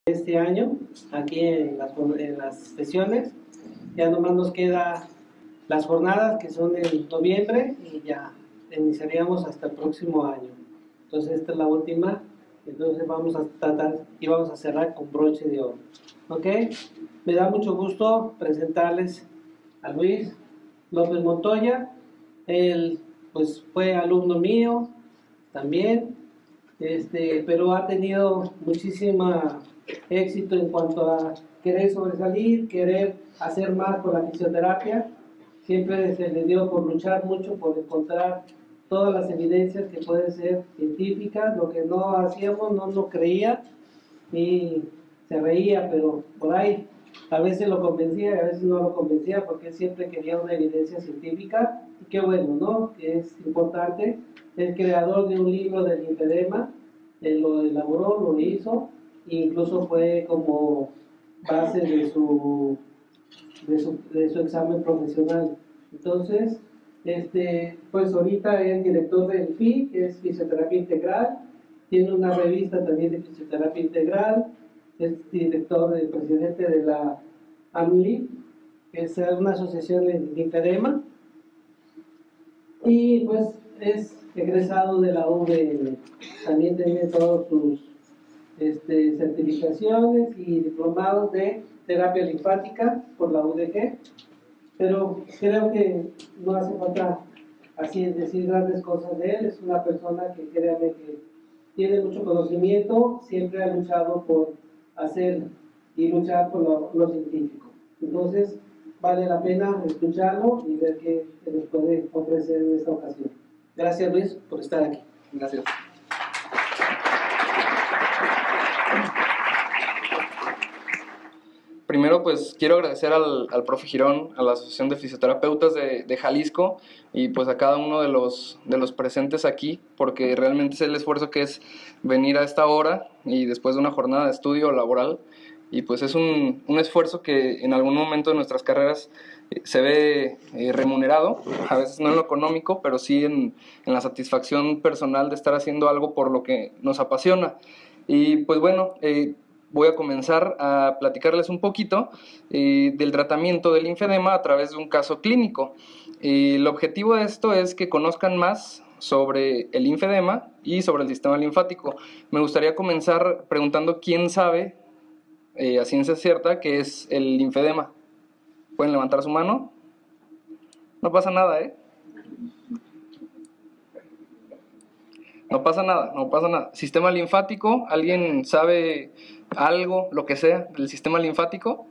este año aquí en las sesiones. Ya nomás nos queda las jornadas que son en noviembre y ya iniciaríamos hasta el próximo año. Entonces esta es la última, entonces vamos a tratar y vamos a cerrar con broche de oro. ¿Ok? Me da mucho gusto presentarles a Luis López Montoya. Él pues fue alumno mío también, pero ha tenido muchísimo éxito en cuanto a querer sobresalir, querer hacer más por la fisioterapia. Siempre se le dio por luchar mucho, por encontrar todas las evidencias que pueden ser científicas. Lo que no hacíamos no lo creía y se reía, pero por ahí a veces lo convencía y a veces no lo convencía, porque él siempre quería una evidencia científica. Y qué bueno, ¿no? Que es importante. El creador de un libro del linfedema, él lo elaboró, lo hizo, e incluso fue como base de su examen profesional. Entonces, pues ahorita es director del FI, que es Fisioterapia Integral, tiene una revista también de Fisioterapia Integral, es director, presidente de la AMLI, que es una asociación de linfedema, y pues es egresado de la UVM. También tiene todos sus certificaciones y diplomados de terapia linfática por la UDG, pero creo que no hace falta así decir grandes cosas de él. Es una persona que, créanme, que tiene mucho conocimiento, siempre ha luchado por hacer y luchar por lo científico. Entonces vale la pena escucharlo y ver qué nos puede ofrecer en esta ocasión. Gracias, Luis, por estar aquí. Gracias. Primero, pues quiero agradecer al profe Girón, a la Asociación de Fisioterapeutas de Jalisco y pues a cada uno de los presentes aquí, porque realmente es el esfuerzo que es venir a esta hora y después de una jornada de estudio laboral, y pues es un esfuerzo que en algún momento de nuestras carreras se ve remunerado, a veces no en lo económico, pero sí en la satisfacción personal de estar haciendo algo por lo que nos apasiona. Y pues bueno, voy a comenzar a platicarles un poquito del tratamiento del linfedema a través de un caso clínico. El objetivo de esto es que conozcan más sobre el linfedema y sobre el sistema linfático. Me gustaría comenzar preguntando quién sabe a ciencia cierta qué es el linfedema. ¿Pueden levantar su mano? No pasa nada, ¿eh? No pasa nada, no pasa nada. Sistema linfático, ¿alguien sabe algo, lo que sea, del sistema linfático?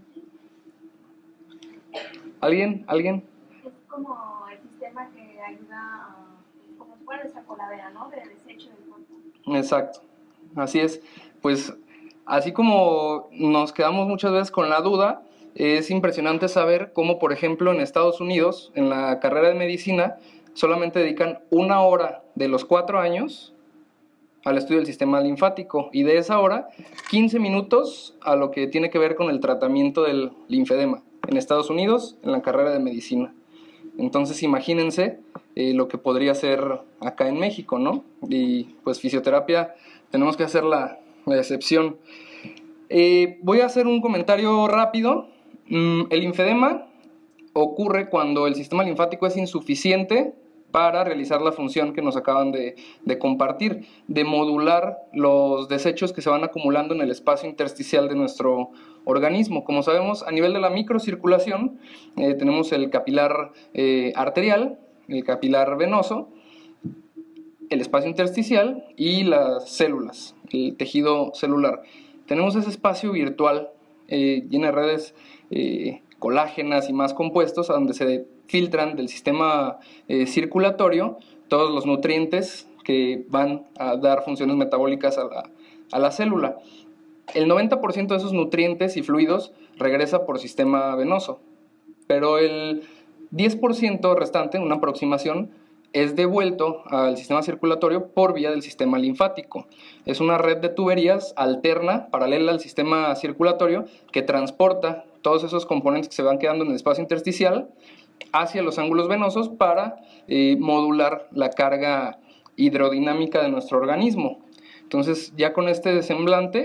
¿Alguien? Es como el sistema que ayuda, como si fuera esa coladera, ¿no? De desecho del cuerpo. Exacto, así es. Pues así como nos quedamos muchas veces con la duda, es impresionante saber cómo, por ejemplo, en Estados Unidos, en la carrera de medicina, solamente dedican 1 hora de los 4 años al estudio del sistema linfático, y de esa hora, 15 minutos a lo que tiene que ver con el tratamiento del linfedema, en Estados Unidos, en la carrera de medicina. Entonces imagínense lo que podría ser acá en México, ¿no? Y pues fisioterapia, tenemos que hacer la excepción. Voy a hacer un comentario rápido. El linfedema ocurre cuando el sistema linfático es insuficiente para realizar la función que nos acaban de compartir, de modular los desechos que se van acumulando en el espacio intersticial de nuestro organismo. Como sabemos, a nivel de la microcirculación, tenemos el capilar arterial, el capilar venoso, el espacio intersticial y las células, el tejido celular. Tenemos ese espacio virtual lleno de redes colágenas y más compuestos, a donde se filtran del sistema circulatorio todos los nutrientes que van a dar funciones metabólicas a la célula. El 90% de esos nutrientes y fluidos regresa por sistema venoso, pero el 10% restante, una aproximación, es devuelto al sistema circulatorio por vía del sistema linfático. Es una red de tuberías alterna, paralela al sistema circulatorio, que transporta todos esos componentes que se van quedando en el espacio intersticial hacia los ángulos venosos para modular la carga hidrodinámica de nuestro organismo. Entonces, ya con este semblante,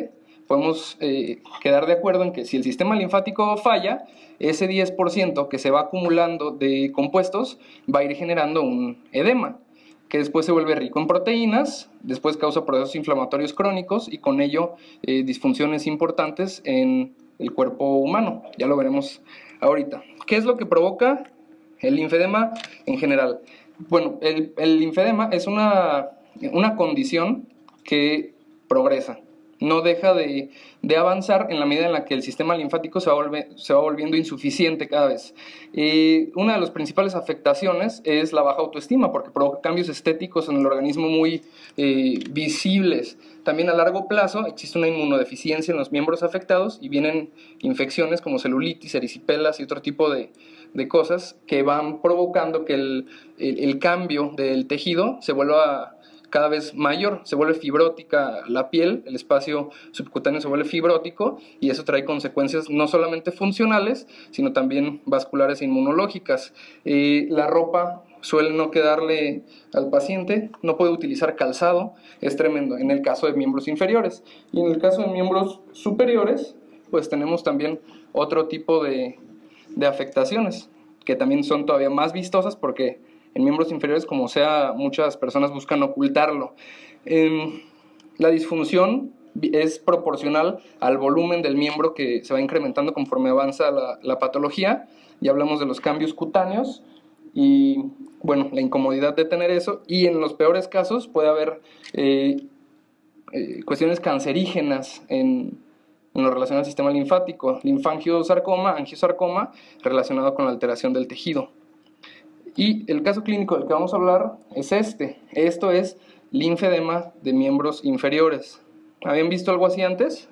podemos quedar de acuerdo en que si el sistema linfático falla, ese 10% que se va acumulando de compuestos va a ir generando un edema, que después se vuelve rico en proteínas, después causa procesos inflamatorios crónicos y con ello disfunciones importantes en el cuerpo humano. Ya lo veremos ahorita. ¿Qué es lo que provoca el linfedema en general? Bueno, el linfedema es una condición que progresa, no deja de avanzar en la medida en la que el sistema linfático se va volviendo insuficiente cada vez. Una de las principales afectaciones es la baja autoestima, porque provoca cambios estéticos en el organismo muy visibles. También a largo plazo existe una inmunodeficiencia en los miembros afectados y vienen infecciones como celulitis, erisipelas y otro tipo de cosas que van provocando que el cambio del tejido se vuelva cada vez mayor, se vuelve fibrótica la piel, el espacio subcutáneo se vuelve fibrótico y eso trae consecuencias no solamente funcionales, sino también vasculares e inmunológicas. La ropa suele no quedarle al paciente, no puede utilizar calzado, es tremendo en el caso de miembros inferiores. Y en el caso de miembros superiores, pues tenemos también otro tipo de afectaciones, que también son todavía más vistosas porque en miembros inferiores, como sea, muchas personas buscan ocultarlo. La disfunción es proporcional al volumen del miembro que se va incrementando conforme avanza la patología. Ya hablamos de los cambios cutáneos y, bueno, la incomodidad de tener eso. Y en los peores casos puede haber cuestiones cancerígenas en lo relacionado al sistema linfático. Linfangiosarcoma, angiosarcoma, relacionado con la alteración del tejido. Y el caso clínico del que vamos a hablar es este. Esto es linfedema de miembros inferiores. ¿Habían visto algo así antes?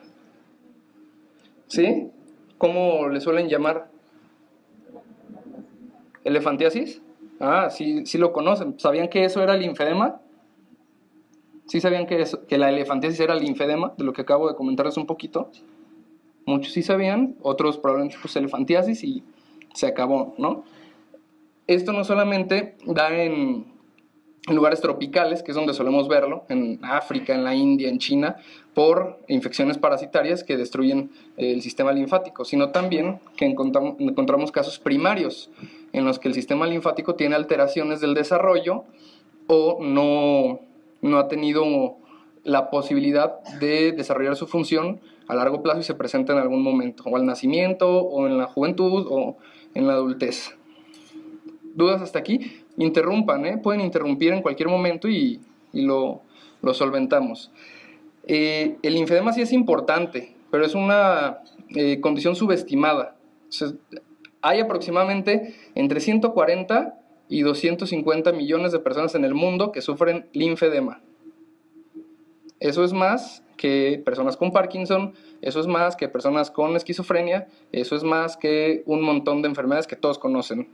¿Sí? ¿Cómo le suelen llamar? ¿Elefantiasis? Ah, sí lo conocen. ¿Sabían que eso era linfedema? ¿Sí sabían que la elefantiasis era linfedema? De lo que acabo de comentarles un poquito. Muchos sí sabían, otros probablemente pues elefantiasis y se acabó, ¿no? Esto no solamente da en lugares tropicales, que es donde solemos verlo, en África, en la India, en China, por infecciones parasitarias que destruyen el sistema linfático, sino también que encontramos casos primarios en los que el sistema linfático tiene alteraciones del desarrollo o no ha tenido la posibilidad de desarrollar su función a largo plazo y se presenta en algún momento, o al nacimiento, o en la juventud, o en la adultez. ¿Dudas hasta aquí? Interrumpan, pueden interrumpir en cualquier momento y lo solventamos. El linfedema sí es importante, pero es una condición subestimada. O sea, hay aproximadamente entre 140 y 250 millones de personas en el mundo que sufren linfedema. Eso es más que personas con Parkinson, eso es más que personas con esquizofrenia, eso es más que un montón de enfermedades que todos conocen.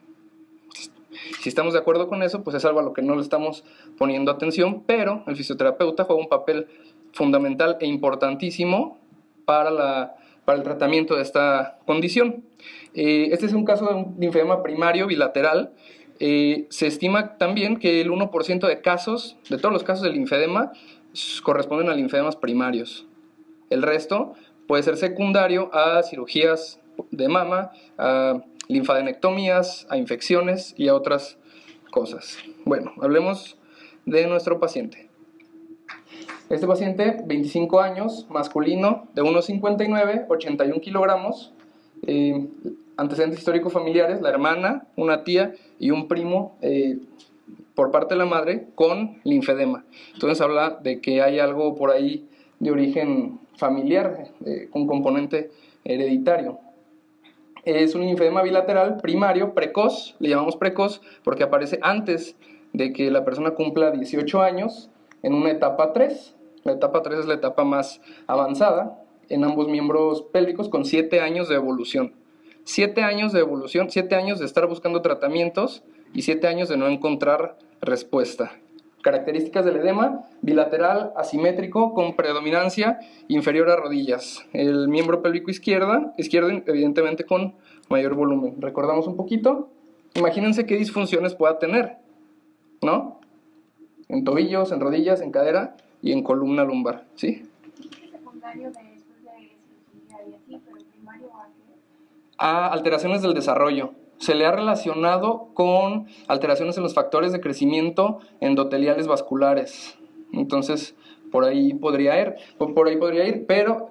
Si estamos de acuerdo con eso, pues es algo a lo que no le estamos poniendo atención, pero el fisioterapeuta juega un papel fundamental e importantísimo para el tratamiento de esta condición. Este es un caso de un linfedema primario bilateral. Se estima también que el 1% de todos los casos de linfedema corresponden a linfedemas primarios. El resto puede ser secundario a cirugías de mama, a linfadenectomías, a infecciones y a otras cosas. Bueno, hablemos de nuestro paciente. Este paciente, 25 años, masculino, de 1,59, 81 kilogramos, antecedentes históricos familiares, la hermana, una tía y un primo por parte de la madre con linfedema. Entonces habla de que hay algo por ahí de origen familiar, con componente hereditario. Es un linfedema bilateral primario, precoz, le llamamos precoz porque aparece antes de que la persona cumpla 18 años en una etapa 3. La etapa 3 es la etapa más avanzada en ambos miembros pélvicos con 7 años de evolución. 7 años de evolución, 7 años de estar buscando tratamientos y 7 años de no encontrar respuesta. Características del edema: bilateral, asimétrico, con predominancia inferior a rodillas. El miembro pélvico izquierdo evidentemente con mayor volumen. Recordamos un poquito. Imagínense qué disfunciones pueda tener, ¿no? En tobillos, en rodillas, en cadera y en columna lumbar, ¿sí? ¿Es secundario después de secundaria y así, pero primario a qué? A alteraciones del desarrollo. Se le ha relacionado con alteraciones en los factores de crecimiento endoteliales vasculares. Entonces, por ahí podría ir, pero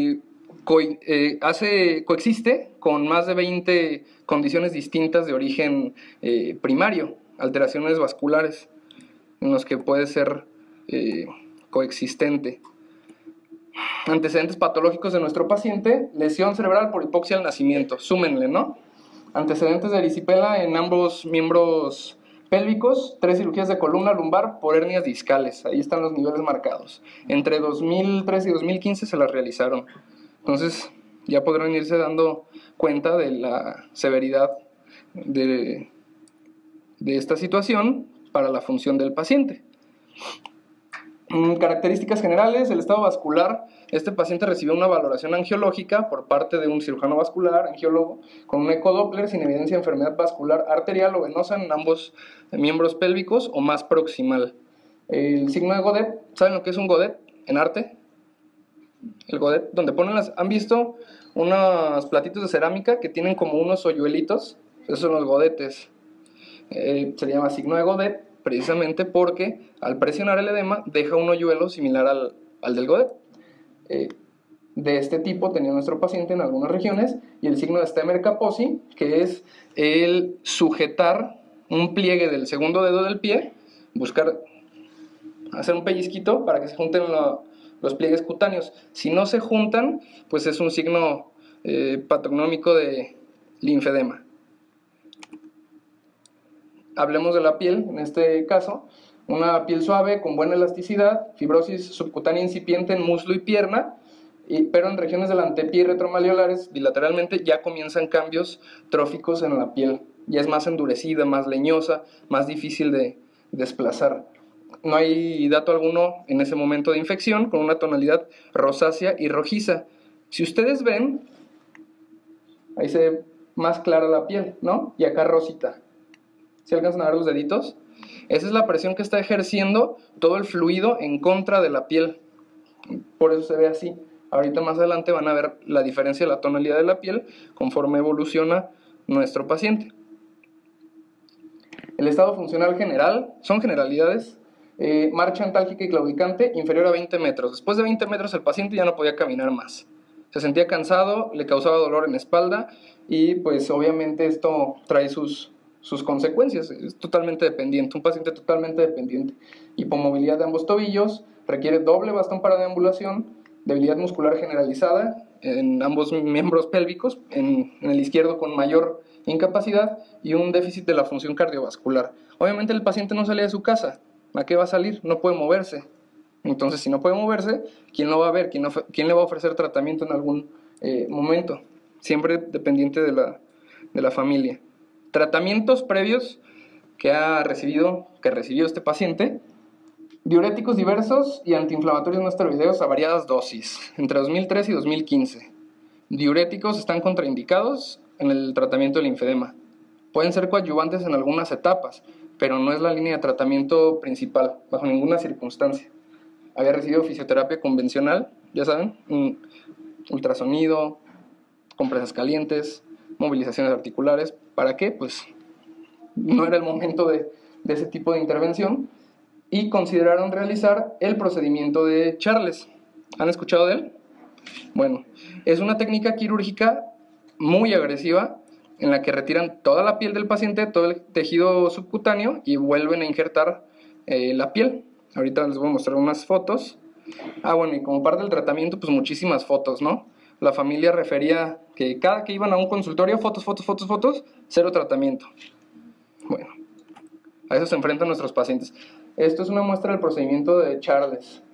coexiste con más de 20 condiciones distintas de origen primario, alteraciones vasculares, en los que puede ser coexistente. Antecedentes patológicos de nuestro paciente: lesión cerebral por hipoxia al nacimiento, súmenle, ¿no? Antecedentes de erisipela en ambos miembros pélvicos, 3 cirugías de columna lumbar por hernias discales, ahí están los niveles marcados. Entre 2013 y 2015 se las realizaron. Entonces ya podrán irse dando cuenta de la severidad de esta situación para la función del paciente. Características generales: el estado vascular. Este paciente recibió una valoración angiológica por parte de un cirujano vascular, angiólogo, con un ecodoppler sin evidencia de enfermedad vascular arterial o venosa en ambos miembros pélvicos o más proximal. El signo de Godet, ¿saben lo que es un Godet en arte? El Godet, donde ponen ¿han visto unos platitos de cerámica que tienen como unos hoyuelitos? Esos son los godetes. Se llama signo de Godet precisamente porque al presionar el edema deja un hoyuelo similar al del Godet. De este tipo tenía nuestro paciente en algunas regiones, y el signo de Stemmer-Kaposi, que es el sujetar un pliegue del segundo dedo del pie, hacer un pellizquito para que se junten los pliegues cutáneos. Si no se juntan, pues es un signo patognomónico de linfedema. Hablemos de la piel, en este caso, una piel suave, con buena elasticidad, fibrosis subcutánea incipiente en muslo y pierna, pero en regiones del antepié y retromalleolares, bilateralmente, ya comienzan cambios tróficos en la piel. Ya es más endurecida, más leñosa, más difícil de desplazar. No hay dato alguno en ese momento de infección, con una tonalidad rosácea y rojiza. Si ustedes ven, ahí se ve más clara la piel, ¿no? Y acá rosita. ¿Sí alcanzan a ver los deditos? Esa es la presión que está ejerciendo todo el fluido en contra de la piel. Por eso se ve así. Ahorita más adelante van a ver la diferencia de la tonalidad de la piel conforme evoluciona nuestro paciente. El estado funcional general, son generalidades. Marcha antálgica y claudicante inferior a 20 metros. Después de 20 metros el paciente ya no podía caminar más. Se sentía cansado, le causaba dolor en la espalda y pues obviamente esto trae sus consecuencias. Es totalmente dependiente, un paciente totalmente dependiente. Hipomovilidad de ambos tobillos, requiere doble bastón para deambulación, debilidad muscular generalizada en ambos miembros pélvicos, en el izquierdo con mayor incapacidad, y un déficit de la función cardiovascular. Obviamente el paciente no salía de su casa. ¿A qué va a salir? No puede moverse. Entonces, si no puede moverse, ¿quién lo va a ver? ¿Quién le va a ofrecer tratamiento en algún momento? Siempre dependiente de la familia. Tratamientos previos que recibió este paciente: diuréticos diversos y antiinflamatorios no esteroideos a variadas dosis, entre 2003 y 2015. Diuréticos están contraindicados en el tratamiento del linfedema. Pueden ser coadyuvantes en algunas etapas, pero no es la línea de tratamiento principal, bajo ninguna circunstancia. Había recibido fisioterapia convencional, ya saben, ultrasonido, compresas calientes, movilizaciones articulares. ¿Para qué? Pues no era el momento de ese tipo de intervención, y consideraron realizar el procedimiento de Charles. ¿Han escuchado de él? Bueno, es una técnica quirúrgica muy agresiva en la que retiran toda la piel del paciente, todo el tejido subcutáneo, y vuelven a injertar la piel. Ahorita les voy a mostrar unas fotos. Bueno, y como parte del tratamiento, pues muchísimas fotos, ¿no? La familia refería que cada que iban a un consultorio, fotos, cero tratamiento. Bueno, a eso se enfrentan nuestros pacientes. Esto es una muestra del procedimiento de Charles.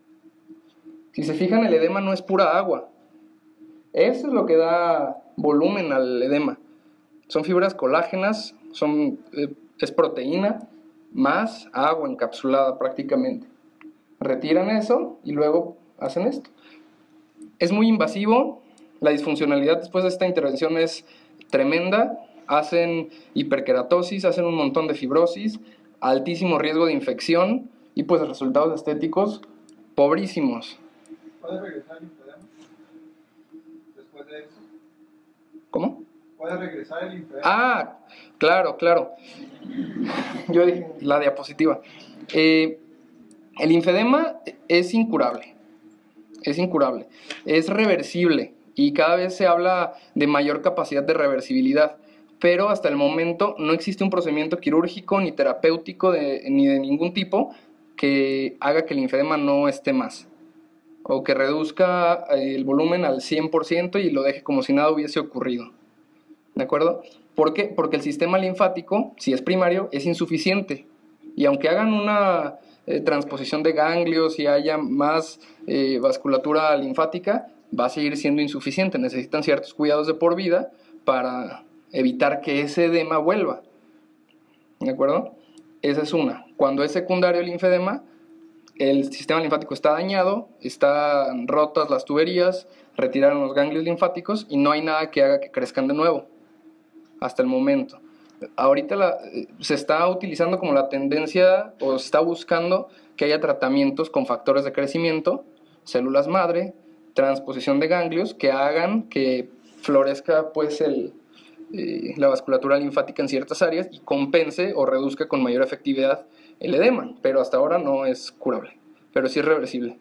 Si se fijan, el edema no es pura agua. Eso es lo que da volumen al edema. Son fibras colágenas, es proteína más agua encapsulada prácticamente. Retiran eso y luego hacen esto. Es muy invasivo, la disfuncionalidad después de esta intervención es tremenda. Hacen hiperkeratosis, hacen un montón de fibrosis, altísimo riesgo de infección y pues resultados estéticos pobrísimos. ¿Puede regresar el linfedema? de eso? ¿Cómo? ¿Puede regresar el linfedema? Ah, claro, claro. Yo dije la diapositiva. El linfedema es incurable. Es incurable. Es reversible y cada vez se habla de mayor capacidad de reversibilidad. Pero hasta el momento no existe un procedimiento quirúrgico ni terapéutico ni de ningún tipo que haga que el linfedema no esté más, o que reduzca el volumen al 100% y lo deje como si nada hubiese ocurrido. ¿De acuerdo? ¿Por qué? Porque el sistema linfático, si es primario, es insuficiente. Y aunque hagan una transposición de ganglios y haya más vasculatura linfática, va a seguir siendo insuficiente. Necesitan ciertos cuidados de por vida para evitar que ese edema vuelva. ¿De acuerdo? Esa es una. Cuando es secundario el linfedema, el sistema linfático está dañado, están rotas las tuberías, retiraron los ganglios linfáticos y no hay nada que haga que crezcan de nuevo, hasta el momento. Ahorita se está utilizando como la tendencia, o se está buscando que haya tratamientos con factores de crecimiento, células madre, transposición de ganglios, que hagan que florezca pues la vasculatura linfática en ciertas áreas y compense o reduzca con mayor efectividad el edema, pero hasta ahora no es curable, pero sí es reversible.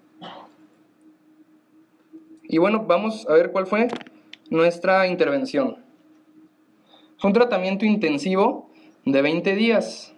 Y bueno, vamos a ver cuál fue nuestra intervención. Fue un tratamiento intensivo de 20 días,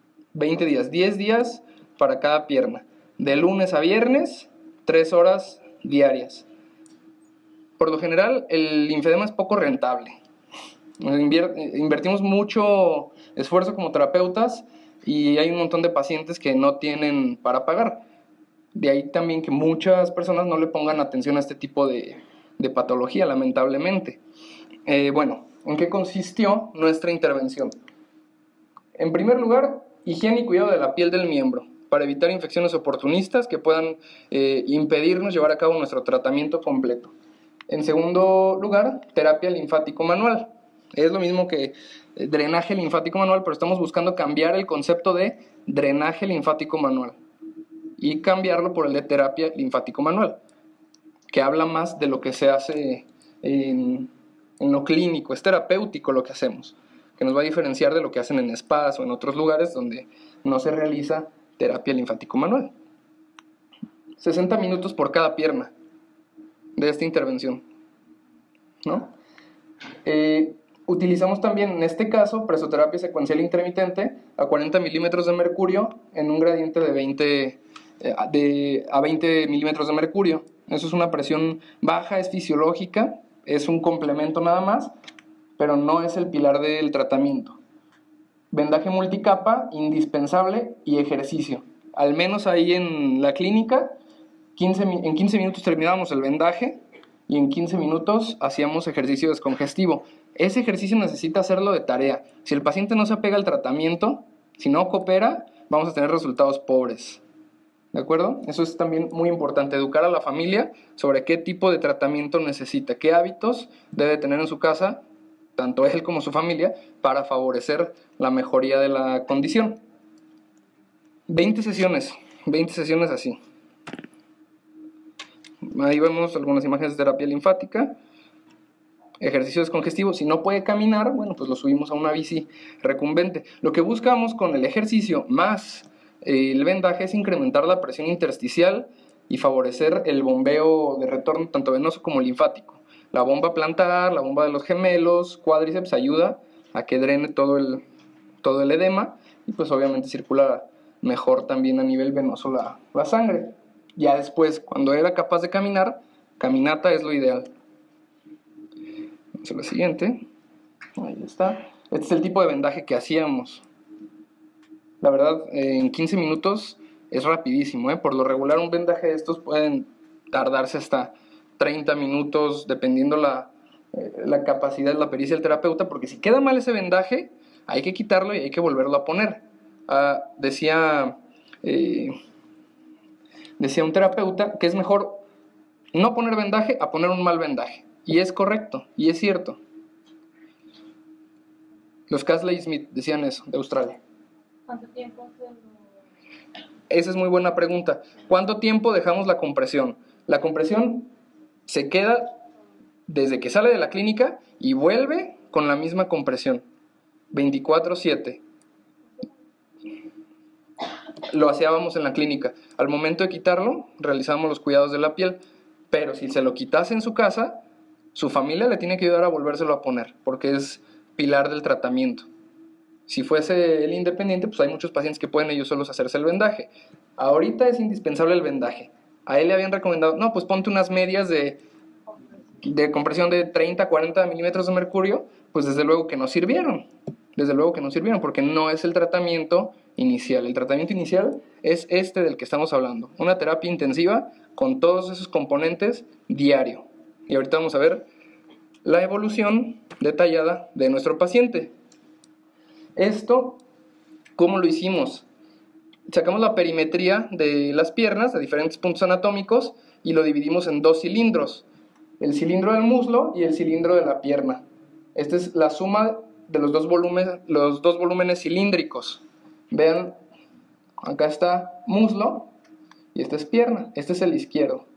10 días para cada pierna, de lunes a viernes, 3 horas diarias. Por lo general, el linfedema es poco rentable. Invertimos mucho esfuerzo como terapeutas y hay un montón de pacientes que no tienen para pagar. De ahí también que muchas personas no le pongan atención a este tipo de patología, lamentablemente. Bueno, ¿en qué consistió nuestra intervención? En primer lugar, higiene y cuidado de la piel del miembro, para evitar infecciones oportunistas que puedan impedirnos llevar a cabo nuestro tratamiento completo. En segundo lugar, terapia linfático manual. Es lo mismo que drenaje linfático manual, pero estamos buscando cambiar el concepto de drenaje linfático manual y cambiarlo por el de terapia linfático manual, que habla más de lo que se hace en lo clínico. Es terapéutico lo que hacemos, que nos va a diferenciar de lo que hacen en spas o en otros lugares donde no se realiza terapia linfático manual. 60 minutos por cada pierna de esta intervención, ¿no? Utilizamos también, en este caso, presoterapia secuencial intermitente a 40 milímetros de mercurio en un gradiente de 20 milímetros de mercurio. Eso es una presión baja, es fisiológica, es un complemento nada más, pero no es el pilar del tratamiento. Vendaje multicapa, indispensable, y ejercicio. Al menos ahí en la clínica, en 15 minutos terminábamos el vendaje y en 15 minutos hacíamos ejercicio descongestivo. Ese ejercicio necesita hacerlo de tarea. Si el paciente no se apega al tratamiento, si no coopera, vamos a tener resultados pobres. ¿De acuerdo? Eso es también muy importante, educar a la familia sobre qué tipo de tratamiento necesita, qué hábitos debe tener en su casa, tanto él como su familia, para favorecer la mejoría de la condición. 20 sesiones así. Ahí vemos algunas imágenes de terapia linfática, ejercicio descongestivo. Si no puede caminar, bueno, pues lo subimos a una bici recumbente. Lo que buscamos con el ejercicio más el vendaje es incrementar la presión intersticial y favorecer el bombeo de retorno tanto venoso como linfático. La bomba plantar, la bomba de los gemelos, cuádriceps ayuda a que drene todo el edema y pues obviamente circula mejor también a nivel venoso la sangre. Ya después, cuando era capaz de caminar, caminata es lo ideal. Vamos a la siguiente. Ahí está. Este es el tipo de vendaje que hacíamos. La verdad, en 15 minutos es rapidísimo, ¿eh? Por lo regular, un vendaje de estos pueden tardarse hasta 30 minutos, dependiendo la capacidad de la pericia del terapeuta, porque si queda mal ese vendaje, hay que quitarlo y hay que volverlo a poner. Decía un terapeuta que es mejor no poner vendaje a poner un mal vendaje. Y es correcto, y es cierto. Los Casley Smith decían eso, de Australia. ¿Cuánto tiempo? Esa es muy buena pregunta. ¿Cuánto tiempo dejamos la compresión? La compresión se queda desde que sale de la clínica y vuelve con la misma compresión, 24/7. Lo hacíamos en la clínica. Al momento de quitarlo, realizamos los cuidados de la piel, pero si se lo quitase en su casa, su familia le tiene que ayudar a volvérselo a poner, porque es pilar del tratamiento. Si fuese el independiente, pues hay muchos pacientes que pueden ellos solos hacerse el vendaje. Ahorita es indispensable el vendaje. A él le habían recomendado, no, pues ponte unas medias de compresión de 30, 40 milímetros de mercurio, pues desde luego que no sirvieron. Desde luego que no sirvieron, porque no es el tratamiento inicial. El tratamiento inicial es este del que estamos hablando. Una terapia intensiva con todos esos componentes diario. Y ahorita vamos a ver la evolución detallada de nuestro paciente. Esto, ¿cómo lo hicimos? Sacamos la perimetría de las piernas de diferentes puntos anatómicos y lo dividimos en dos cilindros. El cilindro del muslo y el cilindro de la pierna. Esta es la suma de los dos volúmenes cilíndricos. Vean, acá está muslo y esta es pierna. Este es el izquierdo.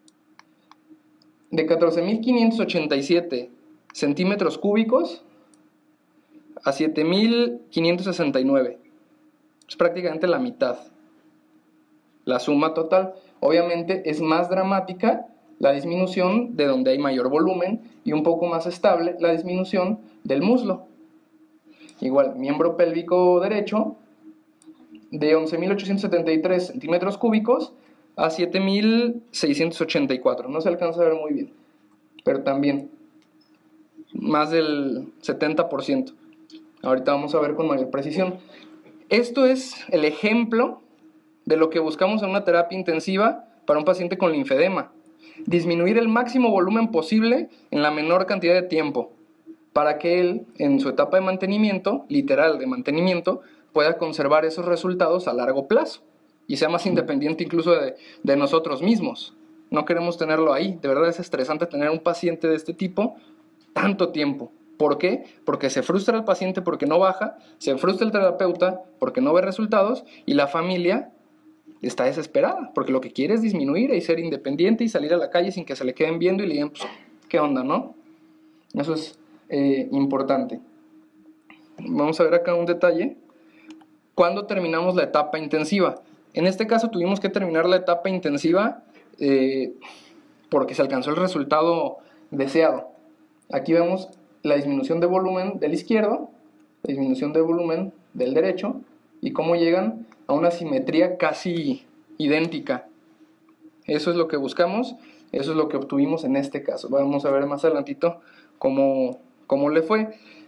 De 14.587 centímetros cúbicos a 7.569. Es prácticamente la mitad. La suma total. Obviamente es más dramática la disminución de donde hay mayor volumen y un poco más estable la disminución del muslo. Igual, miembro pélvico derecho de 11.873 centímetros cúbicos a 7.684. No se alcanza a ver muy bien, pero también más del 70%. Ahorita vamos a ver con mayor precisión. Esto es el ejemplo de lo que buscamos en una terapia intensiva para un paciente con linfedema. Disminuir el máximo volumen posible en la menor cantidad de tiempo, para que él, en su etapa de mantenimiento, literal de mantenimiento, pueda conservar esos resultados a largo plazo y sea más independiente incluso de nosotros mismos. No queremos tenerlo ahí. De verdad es estresante tener un paciente de este tipo tanto tiempo. ¿Por qué? Porque se frustra el paciente porque no baja, se frustra el terapeuta porque no ve resultados y la familia está desesperada porque lo que quiere es disminuir y ser independiente y salir a la calle sin que se le queden viendo y le digan, pues, ¿qué onda, no? Eso es importante. Vamos a ver acá un detalle. ¿Cuándo terminamos la etapa intensiva? En este caso tuvimos que terminar la etapa intensiva porque se alcanzó el resultado deseado. Aquí vemos la disminución de volumen del izquierdo, la disminución de volumen del derecho y cómo llegan a una simetría casi idéntica. Eso es lo que buscamos, eso es lo que obtuvimos en este caso. Vamos a ver más adelantito cómo le fue.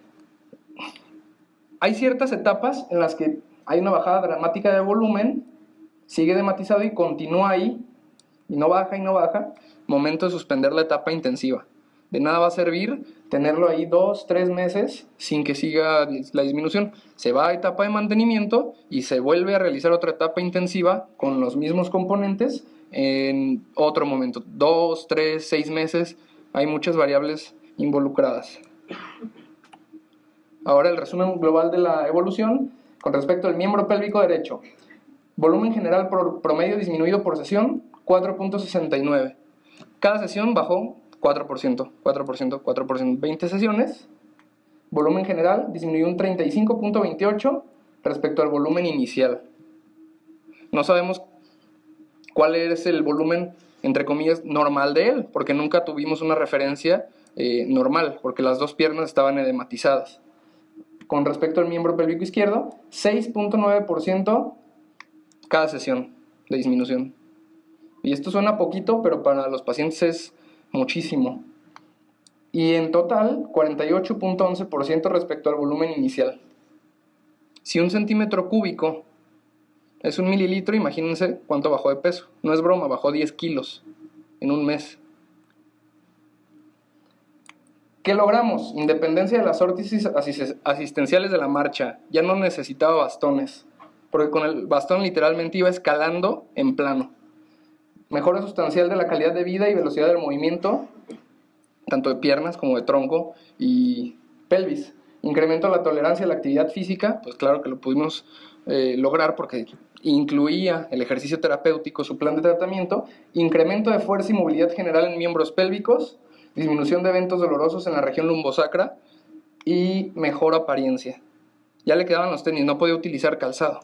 Hay ciertas etapas en las que hay una bajada dramática de volumen, sigue dematizado y continúa ahí, y no baja, momento de suspender la etapa intensiva. De nada va a servir tenerlo ahí 2-3 meses sin que siga la disminución. Se va a etapa de mantenimiento y se vuelve a realizar otra etapa intensiva con los mismos componentes en otro momento. 2, 3, 6 meses, hay muchas variables involucradas. Ahora el resumen global de la evolución con respecto al miembro pélvico derecho. Volumen general promedio disminuido por sesión, 4.69. Cada sesión bajó 4%, 20 sesiones. Volumen general disminuyó un 35.28 respecto al volumen inicial. No sabemos cuál es el volumen, entre comillas, normal de él, porque nunca tuvimos una referencia normal, porque las dos piernas estaban edematizadas. Con respecto al miembro pélvico izquierdo, 6.9% cada sesión de disminución. Y esto suena poquito, pero para los pacientes es muchísimo. Y en total, 48.11% respecto al volumen inicial. Si 1 centímetro cúbico es 1 mililitro, imagínense cuánto bajó de peso. No es broma, bajó 10 kilos en un mes. ¿Qué logramos? Independencia de las órtesis asistenciales de la marcha. Ya no necesitaba bastones, porque con el bastón literalmente iba escalando en plano. Mejora sustancial de la calidad de vida y velocidad del movimiento, tanto de piernas como de tronco y pelvis. Incremento de la tolerancia a la actividad física, pues claro que lo pudimos lograr porque incluía el ejercicio terapéutico, su plan de tratamiento. Incremento de fuerza y movilidad general en miembros pélvicos, disminución de eventos dolorosos en la región lumbosacra y mejor apariencia. Ya le quedaban los tenis, no podía utilizar calzado.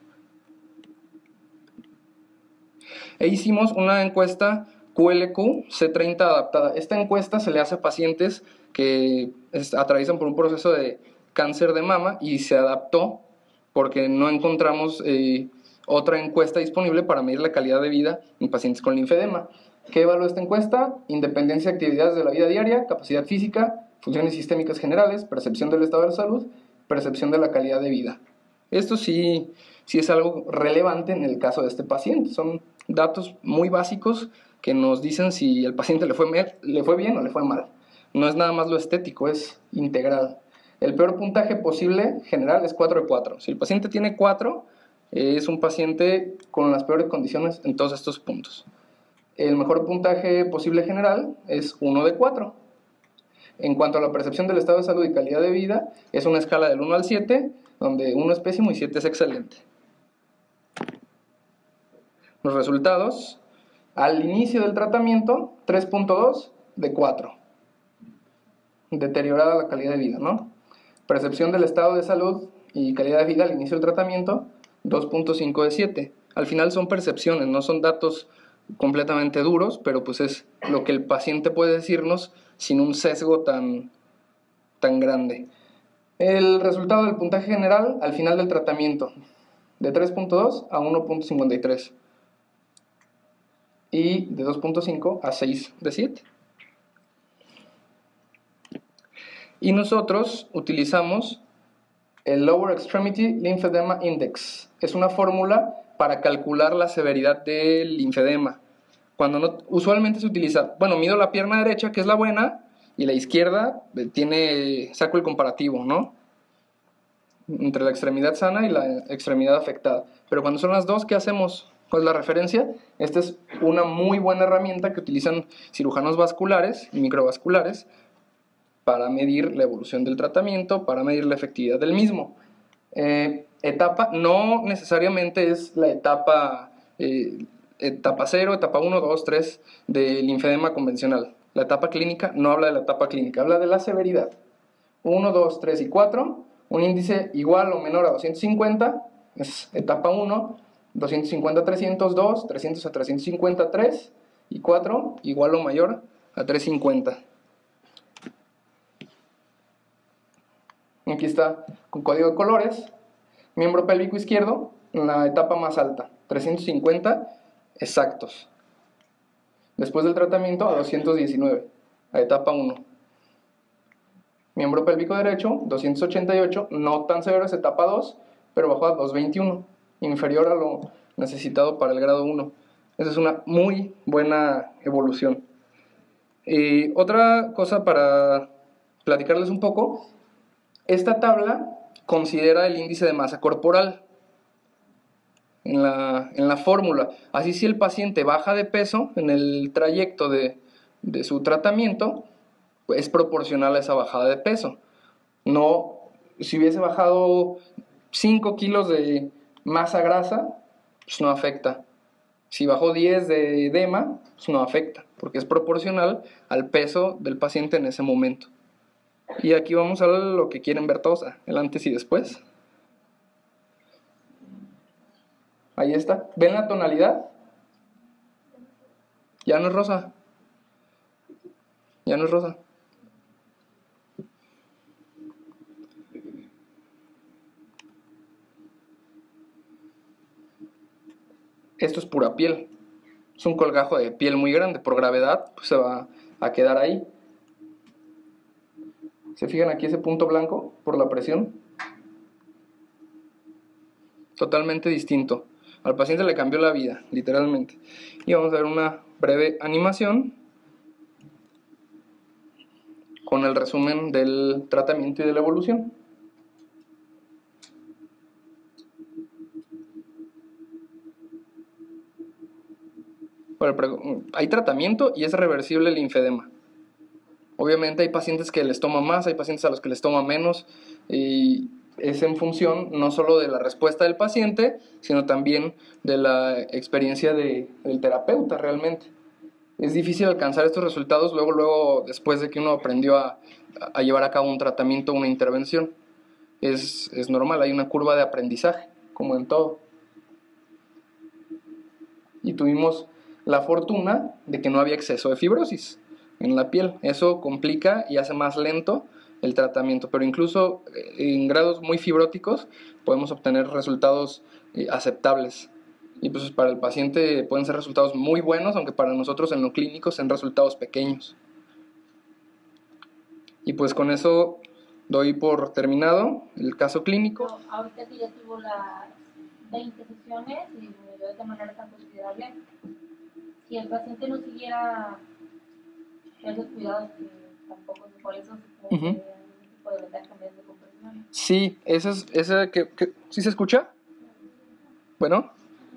E hicimos una encuesta QLQ C30 adaptada. Esta encuesta se le hace a pacientes que atraviesan por un proceso de cáncer de mama y se adaptó porque no encontramos otra encuesta disponible para medir la calidad de vida en pacientes con linfedema. ¿Qué evalúa esta encuesta? Independencia de actividades de la vida diaria, capacidad física, funciones sistémicas generales, percepción del estado de salud, percepción de la calidad de vida. Esto sí es algo relevante en el caso de este paciente. Son datos muy básicos que nos dicen si al paciente le fue bien o le fue mal. No es nada más lo estético, es integral. El peor puntaje posible general es 4 de 4. Si el paciente tiene 4, es un paciente con las peores condiciones en todos estos puntos. El mejor puntaje posible general es 1 de 4. En cuanto a la percepción del estado de salud y calidad de vida, es una escala del 1 al 7, donde 1 es pésimo y 7 es excelente. Los resultados: al inicio del tratamiento, 3.2 de 4. Deteriorada la calidad de vida, ¿no? Percepción del estado de salud y calidad de vida al inicio del tratamiento, 2.5 de 7. Al final son percepciones, no son datos completamente duros, pero pues es lo que el paciente puede decirnos sin un sesgo tan grande. El resultado del puntaje general al final del tratamiento, de 3.2 a 1.53 y de 2.5 a 6 de 7. Y nosotros utilizamos el Lower Extremity Lymphedema Index. Es una fórmula para calcular la severidad del linfedema. Usualmente se utiliza, mido la pierna derecha, que es la buena, y la izquierda saco el comparativo, ¿no? Entre la extremidad sana y la extremidad afectada. Pero cuando son las dos, ¿qué hacemos? ¿Cuál es la referencia? Esta es una muy buena herramienta que utilizan cirujanos vasculares y microvasculares para medir la evolución del tratamiento, para medir la efectividad del mismo. Etapa no necesariamente es la etapa 0, etapa 1, 2, 3 del linfedema convencional. La etapa clínica no habla de la etapa clínica, habla de la severidad. 1, 2, 3 y 4, un índice igual o menor a 250 es etapa 1, 250 a 300, 2, 300 a 350, 3 y 4 igual o mayor a 350. Aquí está con código de colores. Miembro pélvico izquierdo, en la etapa más alta, 350 exactos. Después del tratamiento a 219, a etapa 1. Miembro pélvico derecho, 288, no tan severo, es etapa 2, pero bajó a 221, inferior a lo necesitado para el grado 1. Esa es una muy buena evolución. Otra cosa para platicarles un poco. Esta tabla considera el índice de masa corporal en la fórmula. Así, si el paciente baja de peso en el trayecto de su tratamiento, pues es proporcional a esa bajada de peso. No, si hubiese bajado 5 kilos de masa grasa, pues no afecta. Si bajó 10 de edema, pues no afecta, porque es proporcional al peso del paciente en ese momento. Y aquí vamos a lo que quieren ver todos, el antes y después. Ahí está. ¿Ven la tonalidad? Ya no es rosa. Ya no es rosa. Esto es pura piel. Es un colgajo de piel muy grande. Por gravedad, pues se va a quedar ahí. ¿Se fijan aquí ese punto blanco por la presión? Totalmente distinto. Al paciente le cambió la vida, literalmente. Y vamos a ver una breve animación con el resumen del tratamiento y de la evolución. Hay tratamiento y es reversible el linfedema. Obviamente hay pacientes que les toma más, hay pacientes a los que les toma menos, y es en función no solo de la respuesta del paciente, sino también de la experiencia del terapeuta realmente. Es difícil alcanzar estos resultados luego después de que uno aprendió a llevar a cabo un tratamiento o una intervención. Es normal, hay una curva de aprendizaje, como en todo. Y tuvimos la fortuna de que no había exceso de fibrosis en la piel. Eso complica y hace más lento el tratamiento, pero incluso en grados muy fibróticos podemos obtener resultados aceptables. Y pues para el paciente pueden ser resultados muy buenos, aunque para nosotros en lo clínico sean resultados pequeños. Y pues con eso doy por terminado el caso clínico. Pero ahorita que ya tuvo las 20 sesiones y disminuyó de manera tan considerable, si el paciente no siguiera esos cuidados que tampoco por eso se puede algún tipo de ventaja en vez de compresión. Sí, ¿sí se escucha? Bueno,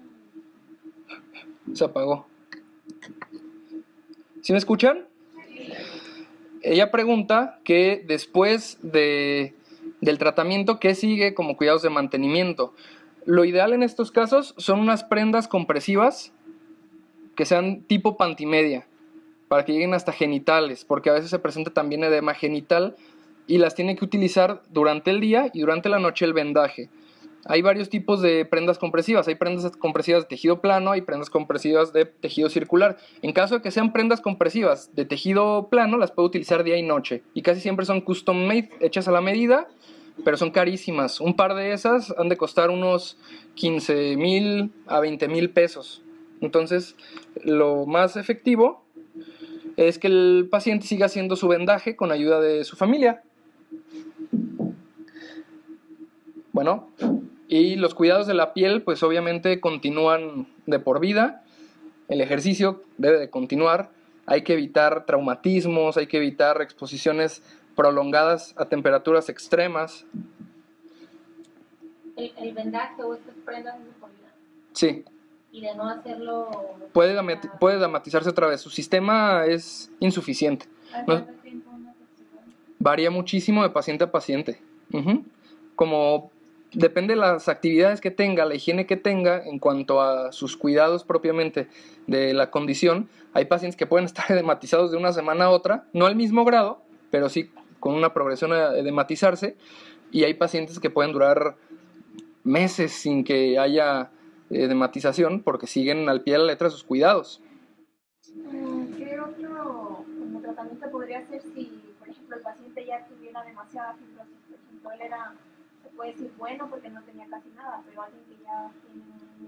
se apagó. ¿Sí me escuchan? Ella pregunta que después del tratamiento, ¿qué sigue como cuidados de mantenimiento? Lo ideal en estos casos son unas prendas compresivas que sean tipo pantimedia, para que lleguen hasta genitales, porque a veces se presenta también edema genital y las tiene que utilizar durante el día y durante la noche el vendaje. Hay varios tipos de prendas compresivas. Hay prendas compresivas de tejido plano, hay prendas compresivas de tejido circular. En caso de que sean prendas compresivas de tejido plano, las puede utilizar día y noche. Y casi siempre son custom made, hechas a la medida, pero son carísimas. Un par de esas han de costar unos 15,000 a 20,000 pesos. Entonces, lo más efectivo es que el paciente siga haciendo su vendaje con ayuda de su familia. Bueno, y los cuidados de la piel, pues obviamente continúan de por vida. El ejercicio debe de continuar. Hay que evitar traumatismos, hay que evitar exposiciones prolongadas a temperaturas extremas. El vendaje o estas prendas es de por vida. Sí. Y de no hacerlo... Puede dramatizarse otra vez. Su sistema es insuficiente. ¿Cuánto tiempo una persona? Varía muchísimo de paciente a paciente. Como depende de las actividades que tenga, la higiene que tenga en cuanto a sus cuidados propiamente de la condición. Hay pacientes que pueden estar edematizados de una semana a otra, no al mismo grado, pero sí con una progresión a edematizarse. Y hay pacientes que pueden durar meses sin que haya edematización porque siguen al pie de la letra sus cuidados. ¿Qué otro como tratamiento podría ser si, por ejemplo, el paciente ya tuviera demasiada fibrosis? Por ejemplo, él era, se puede decir, bueno porque no tenía casi nada, pero alguien que ya tiene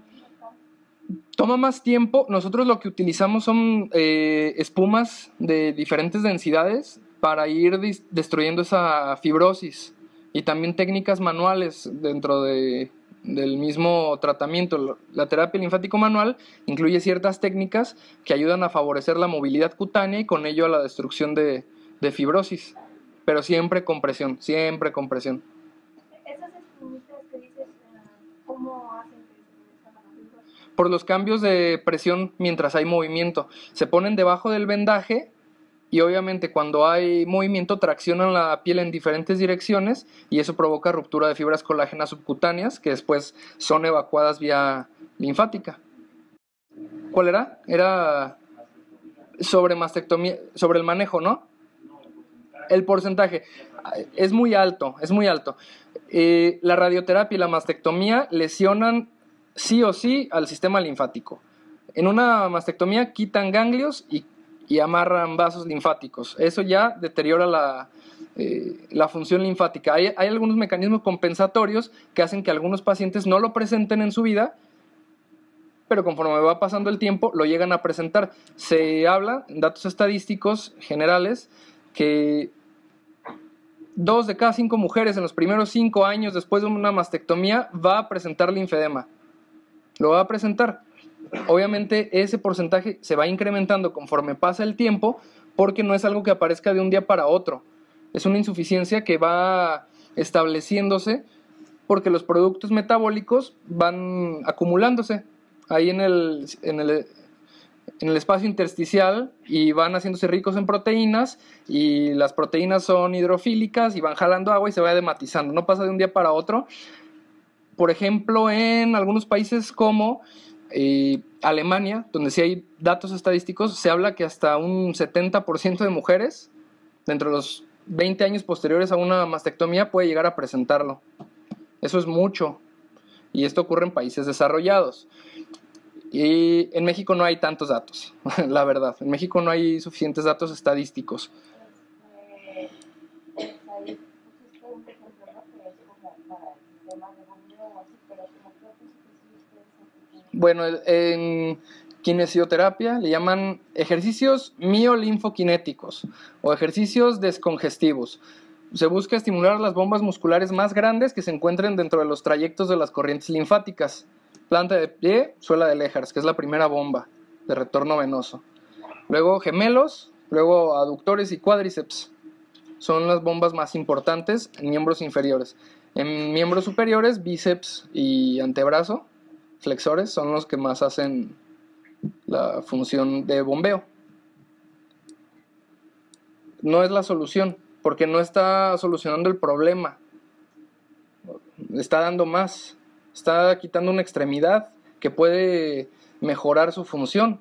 un... Toma más tiempo. Nosotros lo que utilizamos son espumas de diferentes densidades para ir destruyendo esa fibrosis, y también técnicas manuales dentro del mismo tratamiento. La terapia linfático manual incluye ciertas técnicas que ayudan a favorecer la movilidad cutánea y con ello a la destrucción de fibrosis, pero siempre con presión, siempre con presión. Esas espumitas que dices, ¿cómo hacen que se deshagan la fibrosis? Por los cambios de presión mientras hay movimiento. Se ponen debajo del vendaje y obviamente cuando hay movimiento traccionan la piel en diferentes direcciones y eso provoca ruptura de fibras colágenas subcutáneas que después son evacuadas vía linfática. ¿Cuál era? Era sobre mastectomía, sobre el manejo, ¿no? El porcentaje es muy alto, es muy alto. La radioterapia y la mastectomía lesionan sí o sí al sistema linfático. En una mastectomía quitan ganglios y amarran vasos linfáticos. Eso ya deteriora la función linfática. Hay algunos mecanismos compensatorios que hacen que algunos pacientes no lo presenten en su vida, pero conforme va pasando el tiempo lo llegan a presentar. Se habla, en datos estadísticos generales, que 2 de cada 5 mujeres en los primeros 5 años después de una mastectomía va a presentar linfedema. Lo va a presentar. Obviamente ese porcentaje se va incrementando conforme pasa el tiempo porque no es algo que aparezca de un día para otro. Es una insuficiencia que va estableciéndose porque los productos metabólicos van acumulándose ahí en el espacio intersticial y van haciéndose ricos en proteínas y las proteínas son hidrofílicas y van jalando agua y se va edematizando. No pasa de un día para otro. Por ejemplo, en algunos países como Alemania, donde sí hay datos estadísticos, se habla que hasta un 70% de mujeres, dentro de los 20 años posteriores a una mastectomía, puede llegar a presentarlo. Eso es mucho. Y esto ocurre en países desarrollados. Y en México no hay tantos datos, la verdad. En México no hay suficientes datos estadísticos. Bueno, en kinesioterapia le llaman ejercicios miolinfokinéticos o ejercicios descongestivos. Se busca estimular las bombas musculares más grandes que se encuentren dentro de los trayectos de las corrientes linfáticas. Planta de pie, suela de Lehars, que es la primera bomba de retorno venoso. Luego gemelos, luego aductores y cuádriceps. Son las bombas más importantes en miembros inferiores. En miembros superiores, bíceps y antebrazo, flexores, son los que más hacen la función de bombeo. No es la solución, porque no está solucionando el problema. Está dando más. Está quitando una extremidad que puede mejorar su función.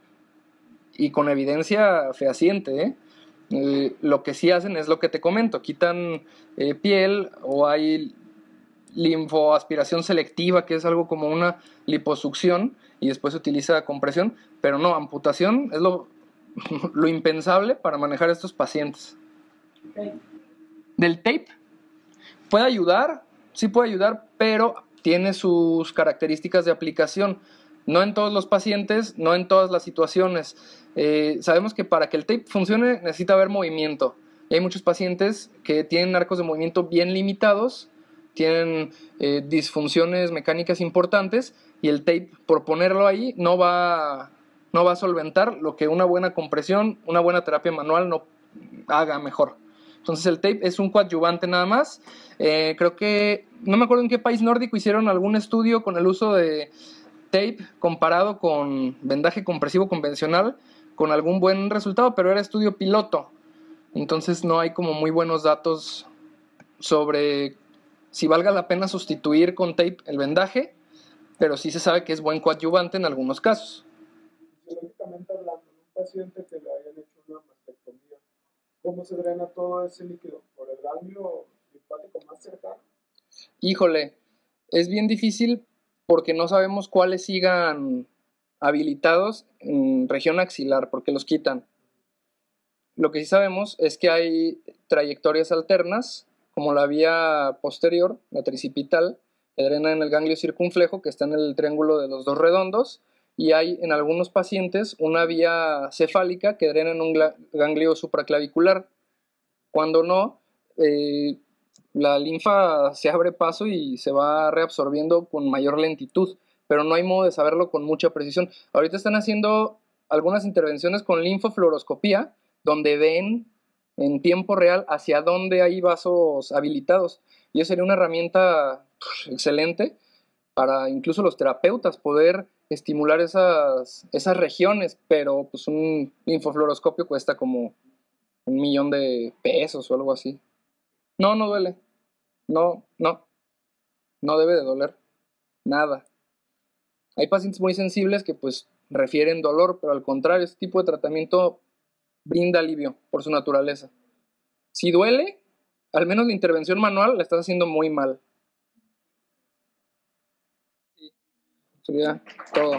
Y con evidencia fehaciente, lo que sí hacen es lo que te comento. Quitan piel o hay linfoaspiración selectiva, que es algo como una liposucción, y después se utiliza compresión, pero no, amputación es lo impensable para manejar a estos pacientes. Del tape puede ayudar, sí puede ayudar, pero tiene sus características de aplicación. No en todos los pacientes, no en todas las situaciones. Sabemos que para que el tape funcione necesita haber movimiento. Y hay muchos pacientes que tienen arcos de movimiento bien limitados, tienen disfunciones mecánicas importantes, y el tape, por ponerlo ahí, no va a solventar lo que una buena compresión, una buena terapia manual no haga mejor. Entonces el tape es un coadyuvante nada más. Creo que, no me acuerdo en qué país nórdico hicieron algún estudio con el uso de tape comparado con vendaje compresivo convencional, con algún buen resultado, pero era estudio piloto. Entonces no hay como muy buenos datos sobre si valga la pena sustituir con tape el vendaje, pero sí se sabe que es buen coadyuvante en algunos casos. Fisiológicamente hablando, un paciente que le hayan hecho una mastectomía, ¿cómo se drena todo ese líquido? ¿Por el ganglio linfático más cercano? Híjole, es bien difícil porque no sabemos cuáles sigan habilitados en región axilar, porque los quitan. Lo que sí sabemos es que hay trayectorias alternas, como la vía posterior, la tricipital, que drena en el ganglio circunflejo, que está en el triángulo de los dos redondos, y hay en algunos pacientes una vía cefálica que drena en un ganglio supraclavicular. Cuando no, la linfa se abre paso y se va reabsorbiendo con mayor lentitud, pero no hay modo de saberlo con mucha precisión. Ahorita están haciendo algunas intervenciones con linfofluoroscopía, donde ven en tiempo real hacia dónde hay vasos habilitados. Y eso sería una herramienta excelente para incluso los terapeutas poder estimular esas regiones, pero pues un linfofluoroscopio cuesta como $1,000,000 o algo así. No duele. No debe de doler. Nada. Hay pacientes muy sensibles que pues refieren dolor, pero al contrario, este tipo de tratamiento brinda alivio por su naturaleza. Si duele, al menos la intervención manual la estás haciendo muy mal. Sí, sería todo.